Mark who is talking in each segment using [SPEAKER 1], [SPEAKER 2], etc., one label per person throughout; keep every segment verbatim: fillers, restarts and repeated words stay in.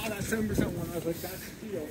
[SPEAKER 1] that seven percent one, I was like, that's the deal.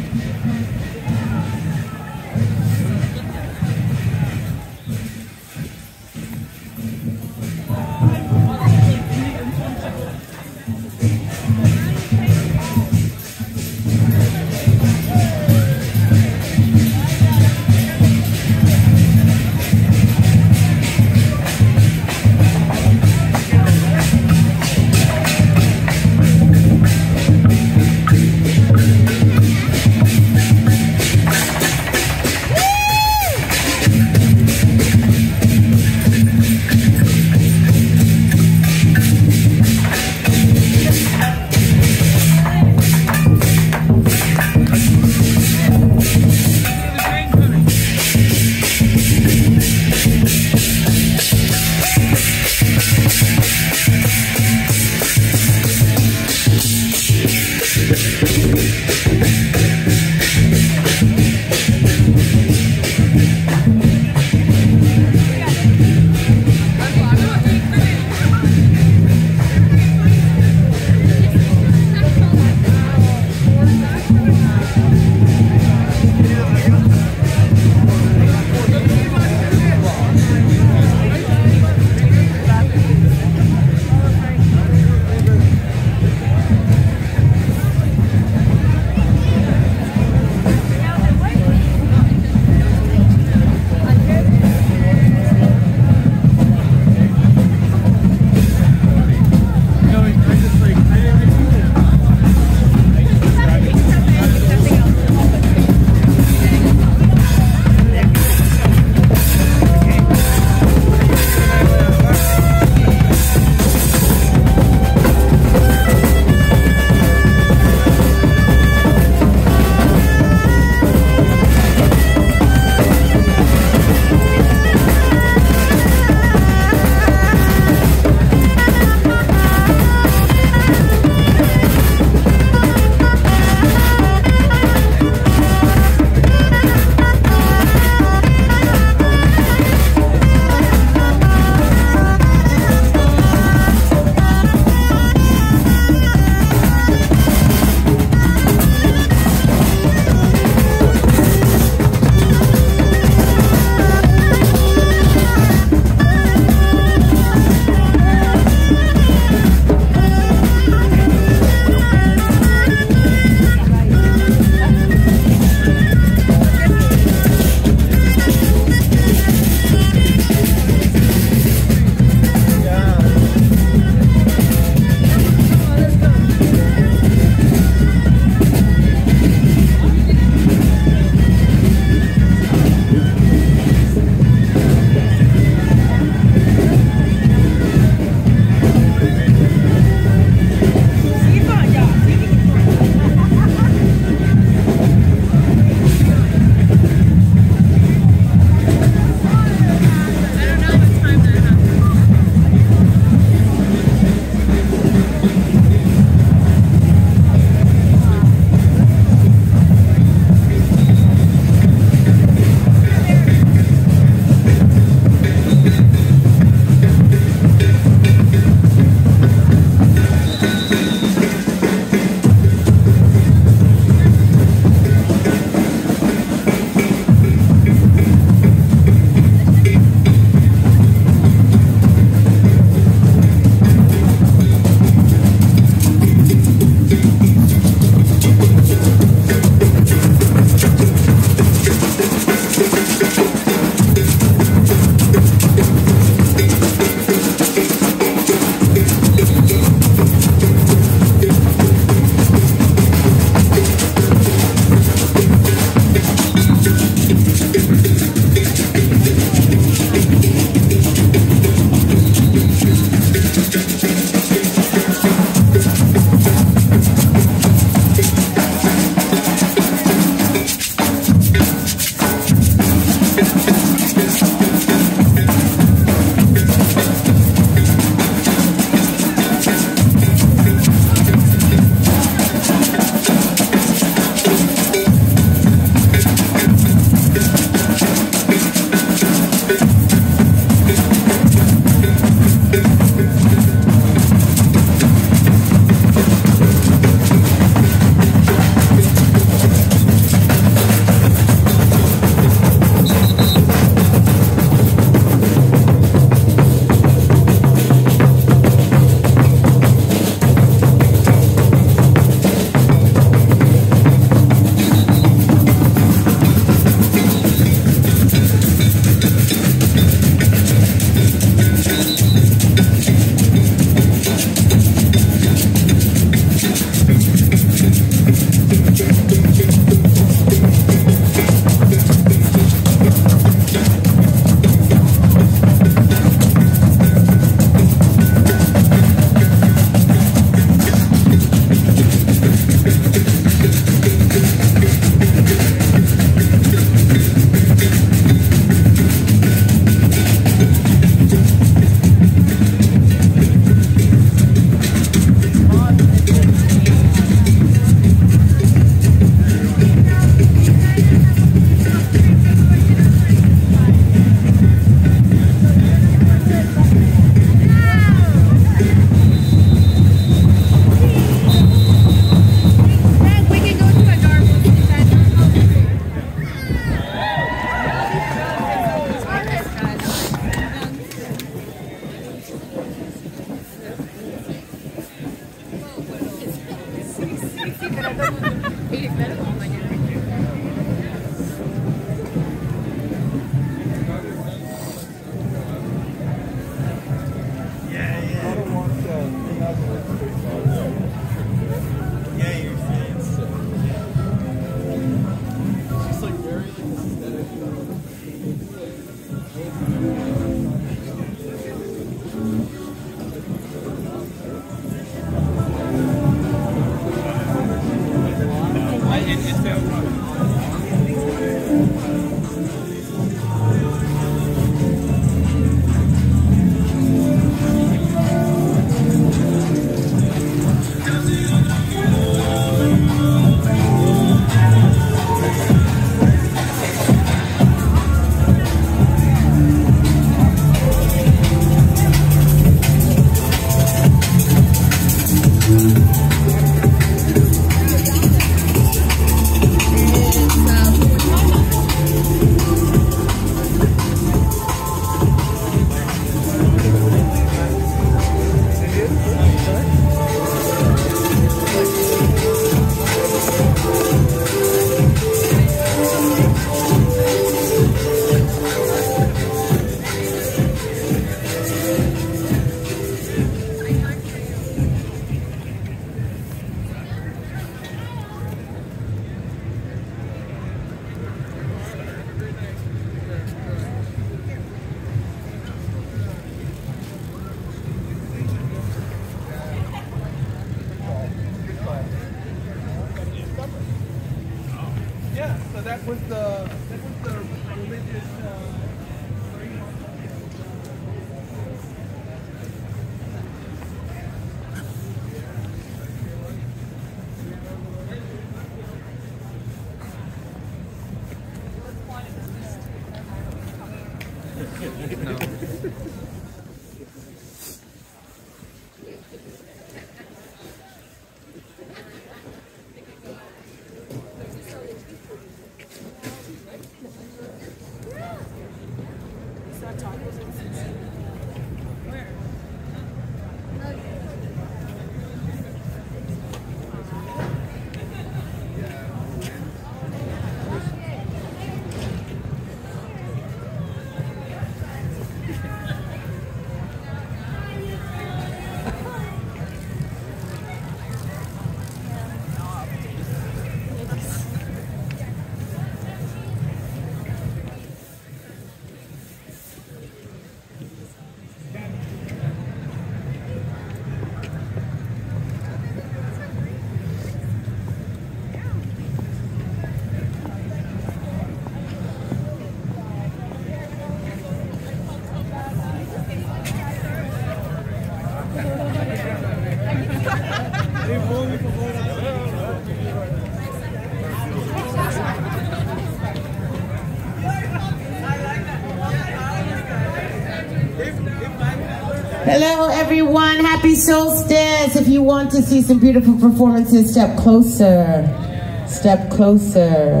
[SPEAKER 2] Hello everyone, happy solstice. If you want to see some beautiful performances, step closer. Step closer.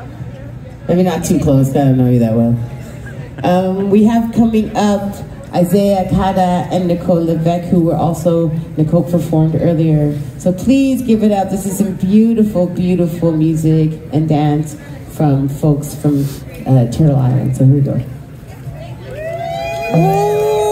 [SPEAKER 2] Maybe not too close, I don't know you that well. Um, we have coming up Isaiah Kada and Nicole Levesque, who were also, Nicole performed earlier. So please give it up. This is some beautiful, beautiful music and dance from folks from uh, Turtle Island. So here we go. Woo!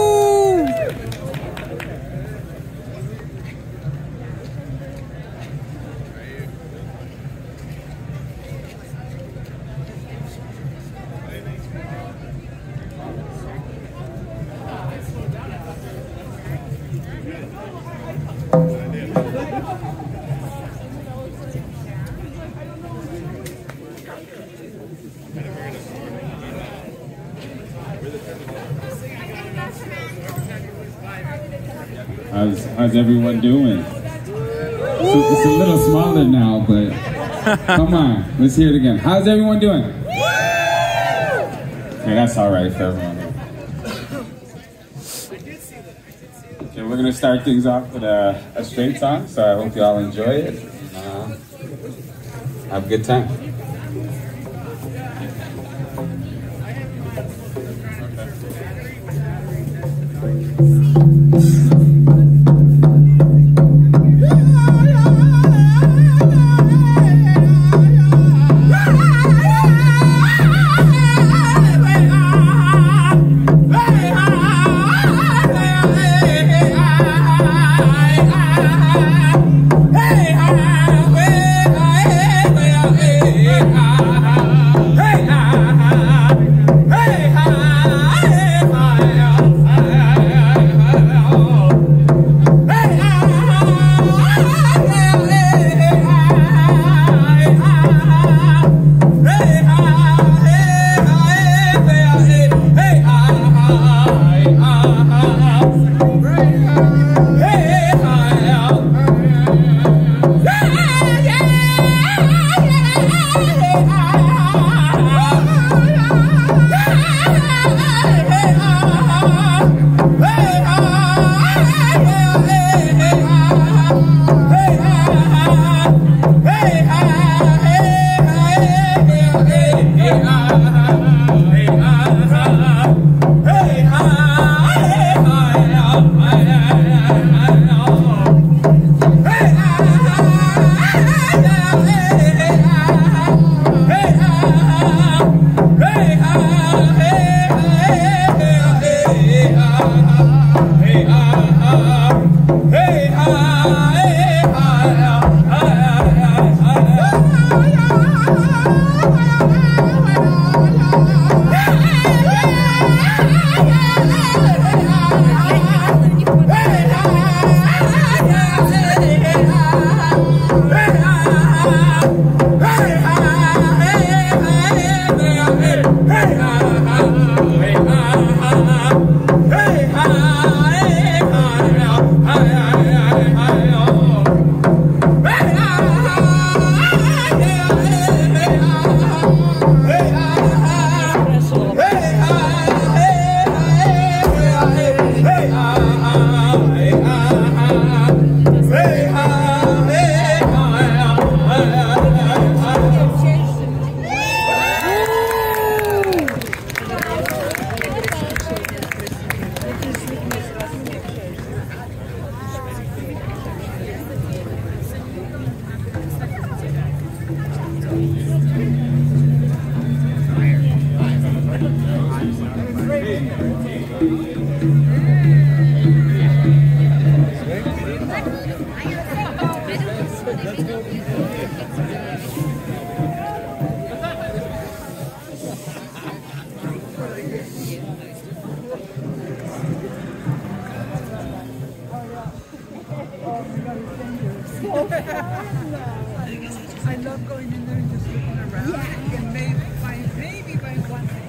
[SPEAKER 3] How's, how's everyone doing? It's a, it's a little smaller now, but come on, let's hear it again. How's everyone doing? Okay, that's all right for everyone. Okay, we're gonna start things off with a, a straight song, so I hope you all enjoy it. Uh, have a good time.
[SPEAKER 4] Yeah.
[SPEAKER 1] I love going in there and just looking around. Yeah. And maybe find, maybe find one thing.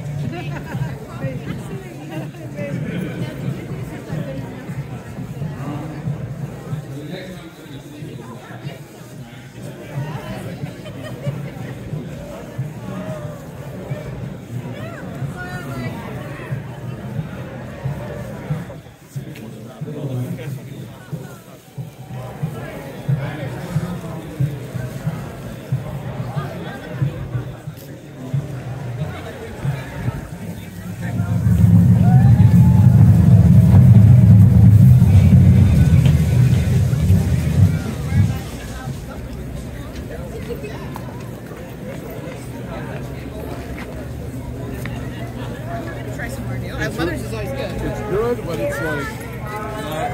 [SPEAKER 4] Mother's is always good.
[SPEAKER 5] It's good, but it's like not.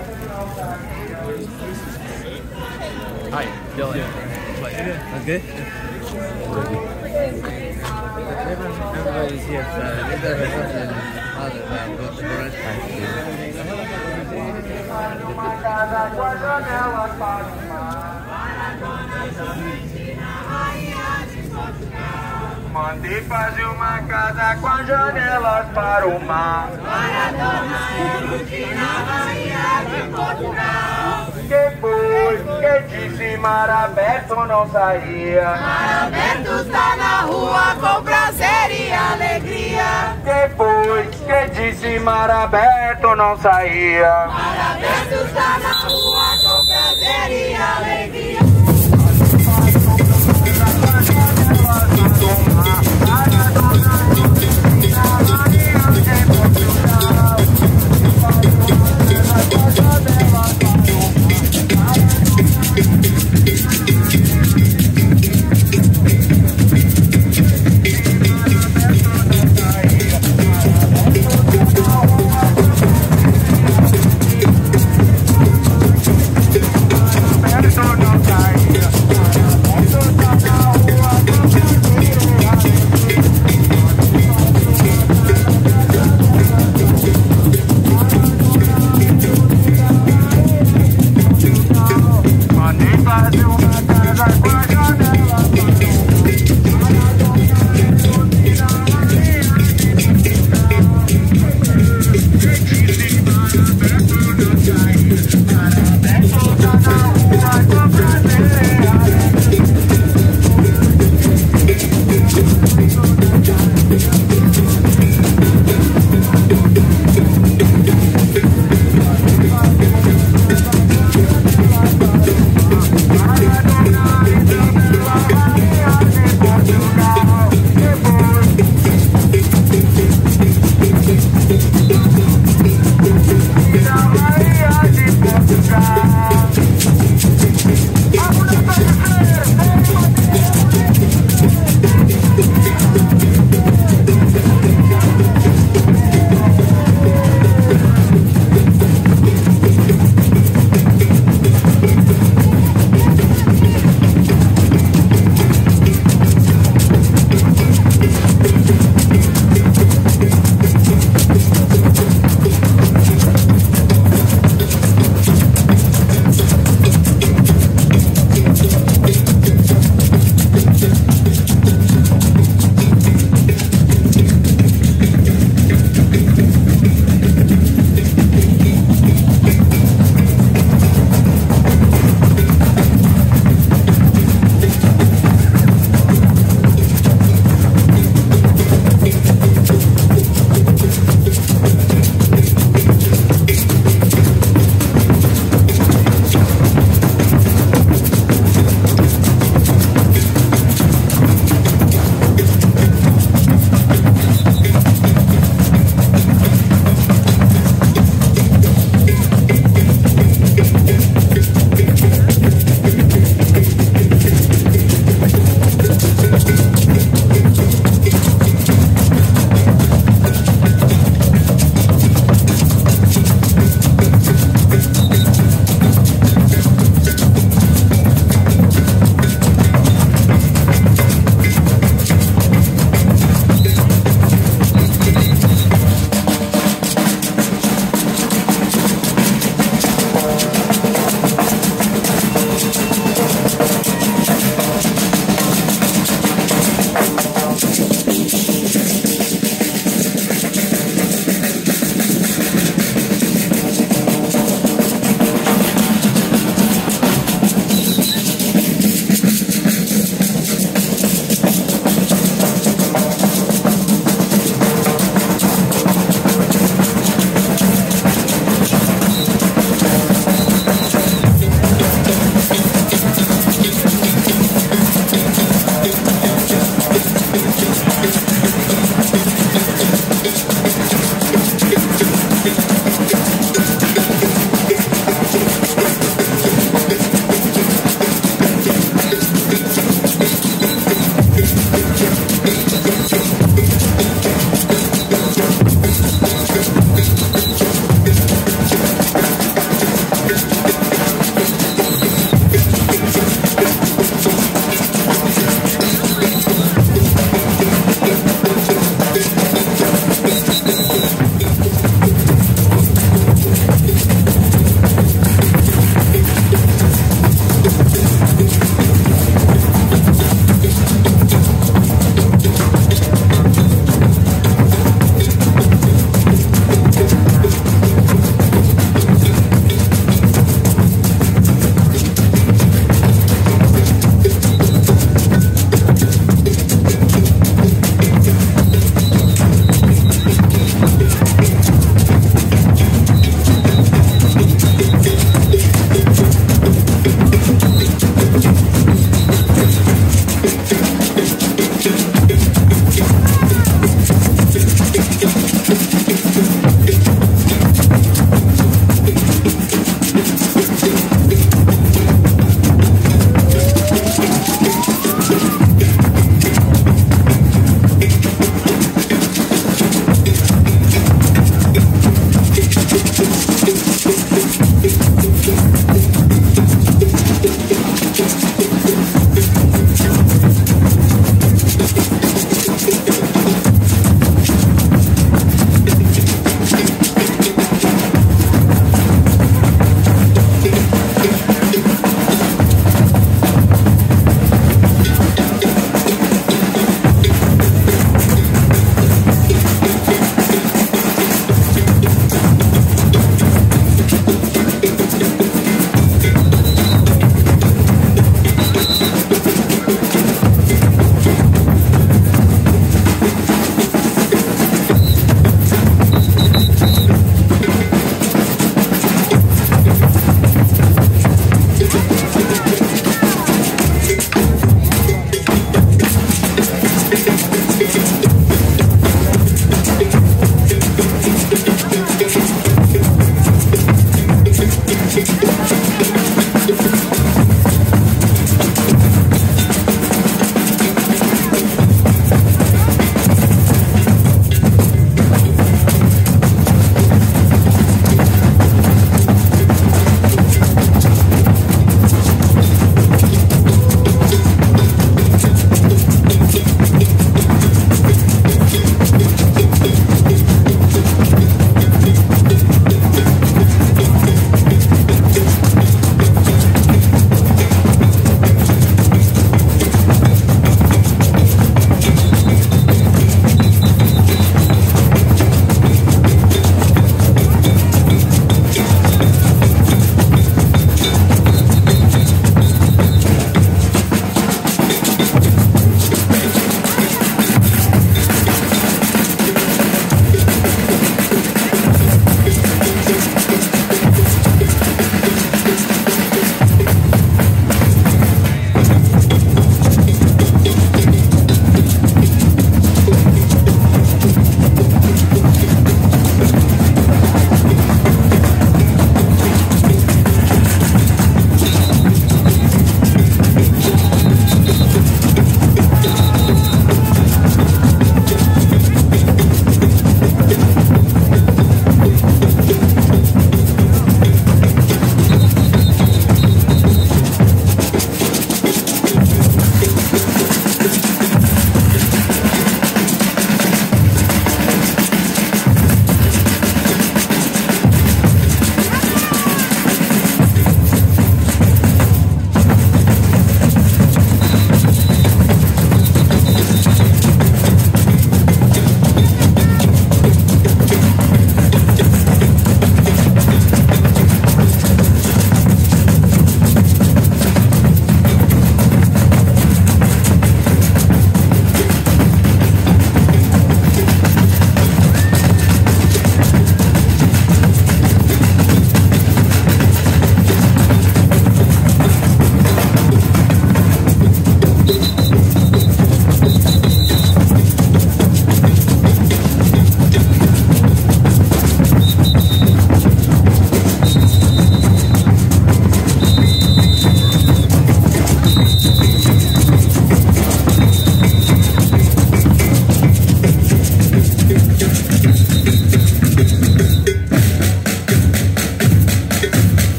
[SPEAKER 4] Hi, Dylan. Yeah. That's good? Everybody's here, so either has something other than what the rest has to
[SPEAKER 6] Mandei fazer uma casa com as janelas para o mar. Para Dona Elutina, rainha de Portugal. Depois que disse mar aberto não saía. Mar aberto está na rua com prazer e alegria. Depois que disse mar aberto não saía. Mar aberto está na rua com prazer e alegria. No, no, no.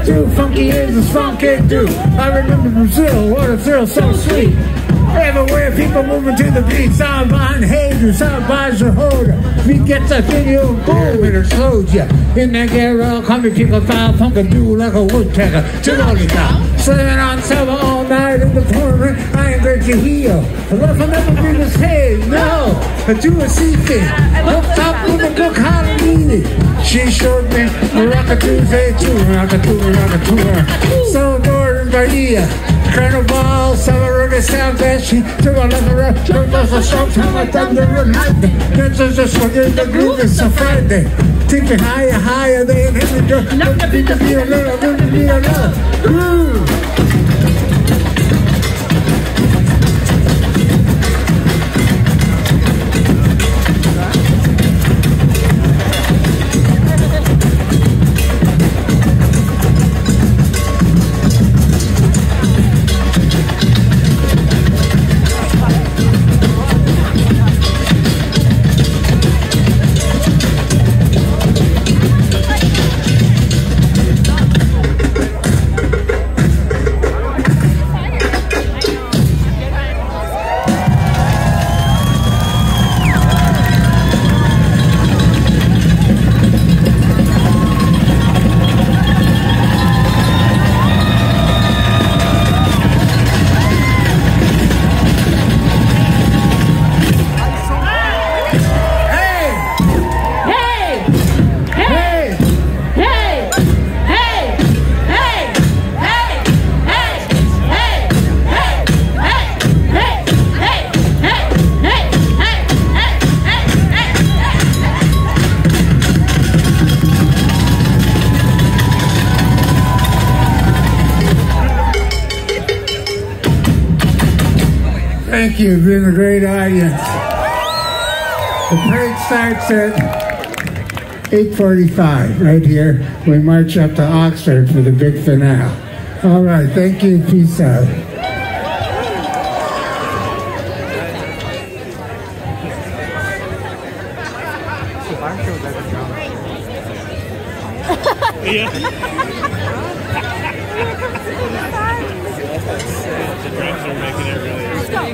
[SPEAKER 7] too funky as a song can do. I remember Brazil, what a thrill so sweet. Everywhere people moving to the beat. Sound behind Hager, sound by Jehovah. We get the video boom and it slows ya. In that garage, come to kick a foul, punk and do like a woodpecker. To all the time. Slamming on silver all night in the tournament. I ain't great to heal. But if I never be the same, no. I do a sea thing. Hooked up with a book, hallelujah. She showed me Maracatu, say too. Maracatu, Maracatu. So Northern Bahia. Carnival, summer reggae sound fashion. To a level up, turn off a song, time I thunder and lightning. This is just what in the groove, it's a Friday. Take it higher, higher than heaven. Just let the beat be a little, let the beat a little. Groove. Thank you, you've been a great audience. The parade starts at eight forty-five right here. We march up to Oxford for the big finale. All right, thank you, peace out.
[SPEAKER 8] The drums are making it really. Let's go.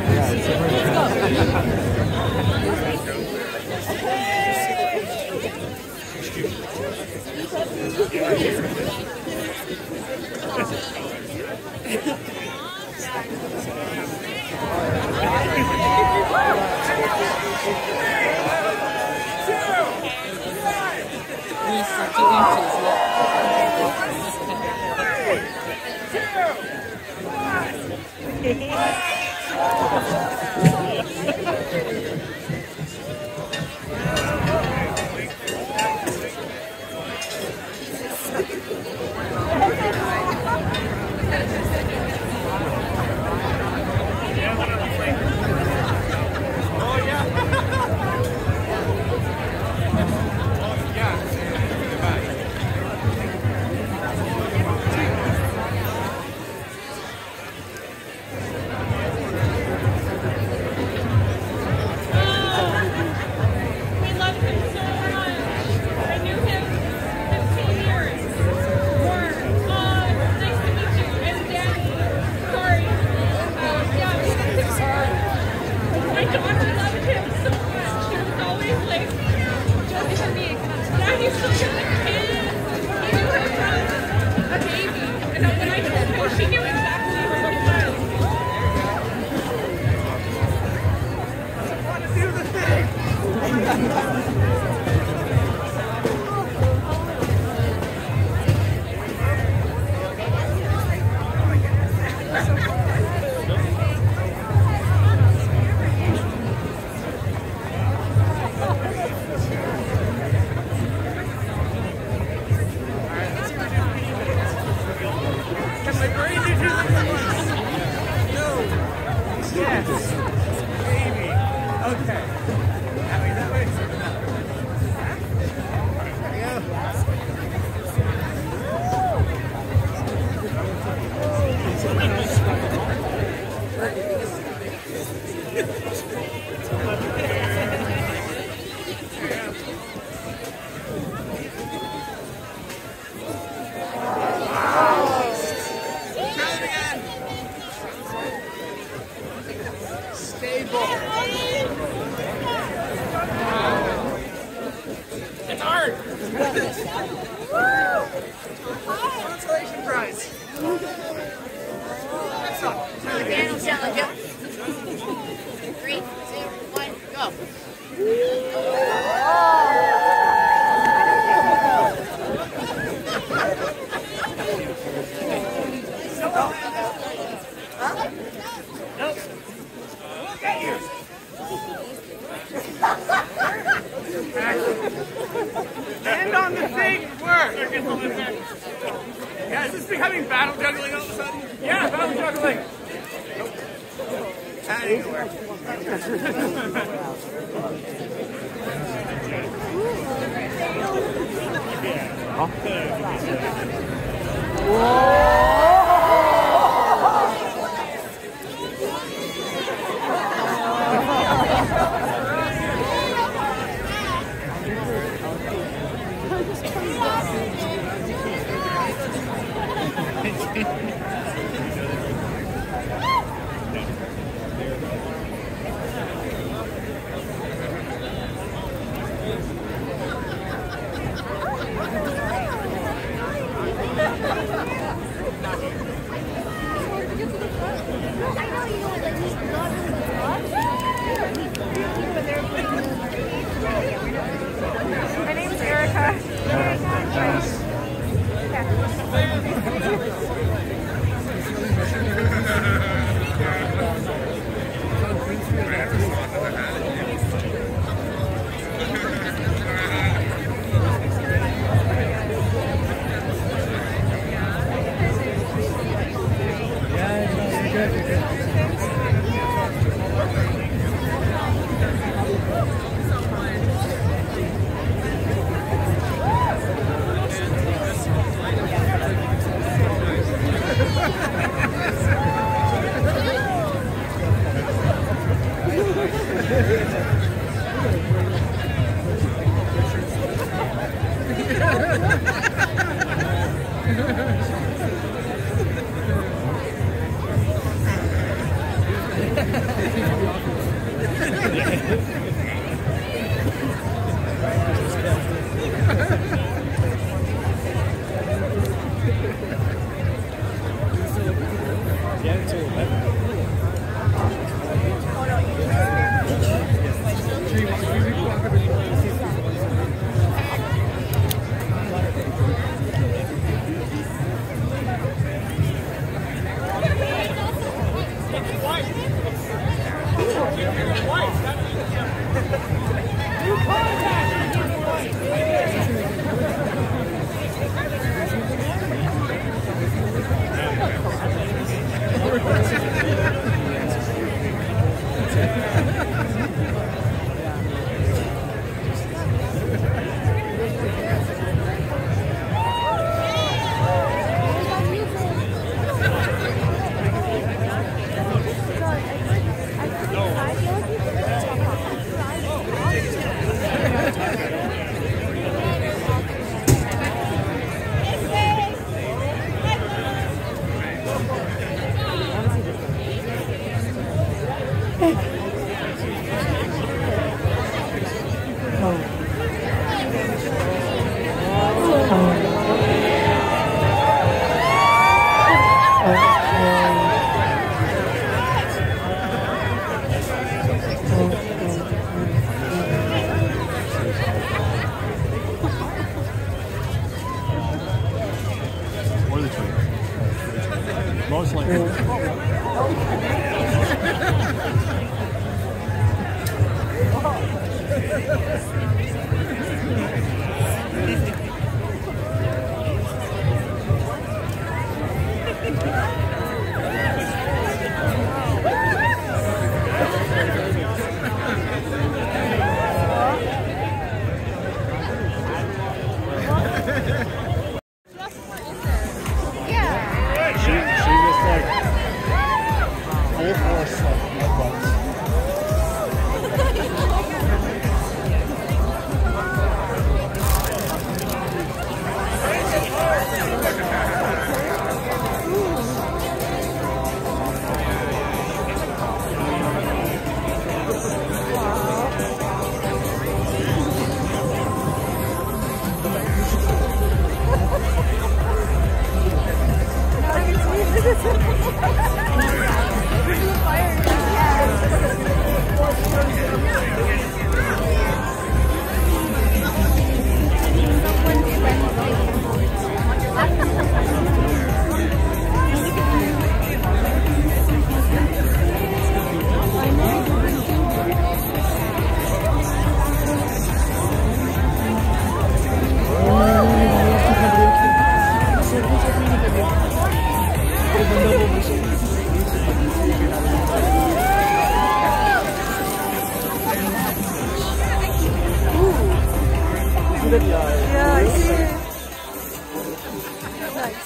[SPEAKER 9] Three, two, one, go.
[SPEAKER 10] Nope. Look at you. Stand on the thing. Work. Yeah, is this becoming battle juggling all of a sudden? Yeah, battle juggling. That ain't gonna work.
[SPEAKER 11] My name's Erica.
[SPEAKER 8] Most likely.
[SPEAKER 1] Yeah, I see it. Nice.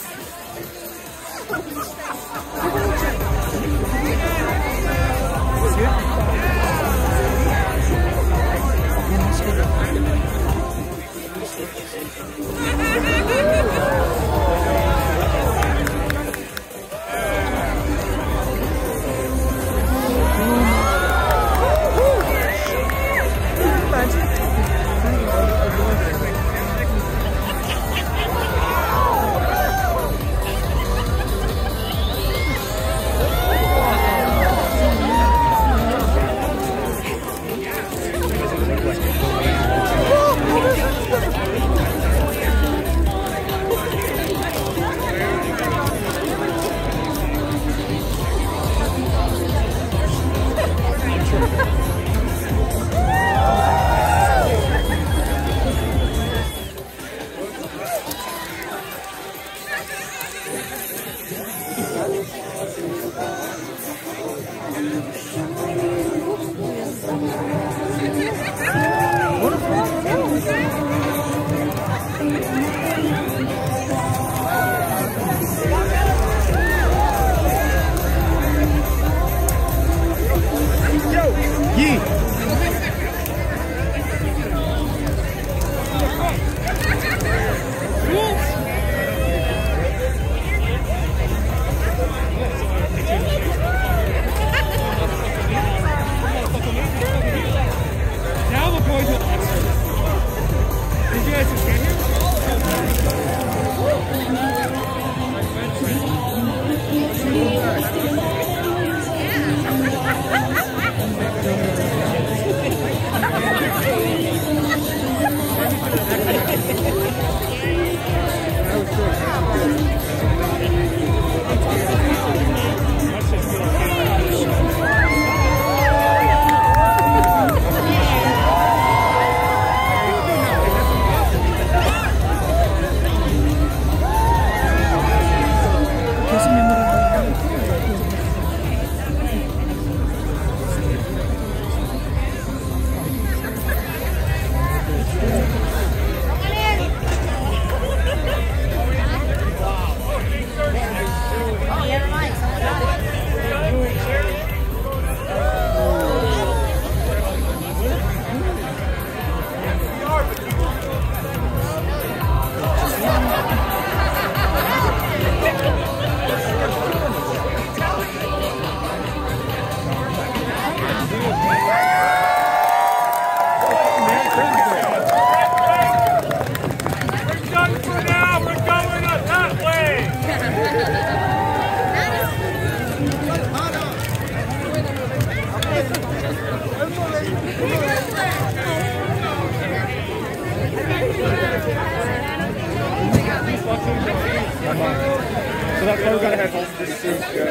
[SPEAKER 10] So that's why we gotta head home for this soon. Yeah.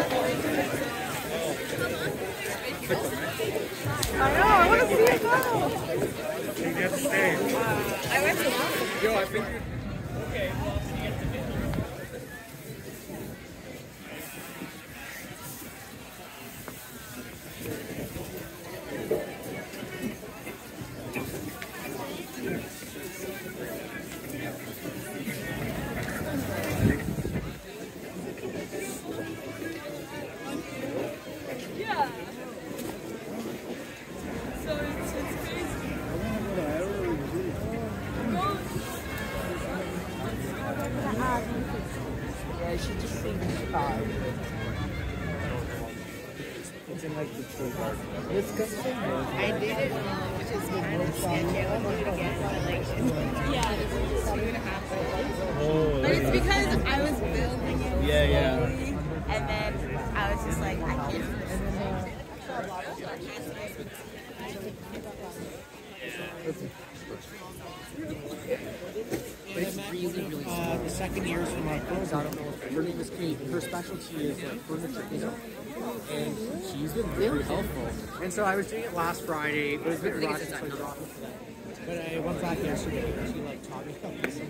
[SPEAKER 1] I know, I want to see it go.
[SPEAKER 10] You get to stay.
[SPEAKER 1] Uh, I went to
[SPEAKER 10] Yo, I think you're... Okay.
[SPEAKER 9] I did it wrong, which is kind of sketchy. I won't do it again, but like, it's, yeah, this is two and a half hours.
[SPEAKER 8] Oh,
[SPEAKER 9] But it's because I was building it.
[SPEAKER 8] Yeah, yeah.
[SPEAKER 9] slowly, and then I was just like, I can't do this.
[SPEAKER 11] But it's really, really small. Uh, the second years from my girls, I don't know if her name is Kate. Her specialty is like furniture design. And she's been very helpful. And so I was doing it last Friday. It was a bit rushed, so I dropped it today. But I went back yesterday and she like taught me how to do some